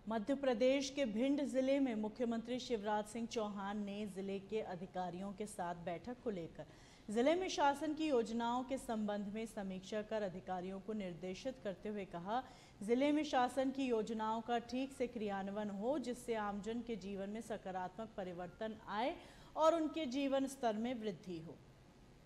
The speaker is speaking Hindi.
मध्य प्रदेश के भिंड जिले में मुख्यमंत्री शिवराज सिंह चौहान ने जिले के अधिकारियों के साथ बैठक को लेकर जिले में शासन की योजनाओं के संबंध में समीक्षा कर अधिकारियों को निर्देशित करते हुए कहा, जिले में शासन की योजनाओं का ठीक से क्रियान्वयन हो, जिससे आमजन के जीवन में सकारात्मक परिवर्तन आए और उनके जीवन स्तर में वृद्धि हो।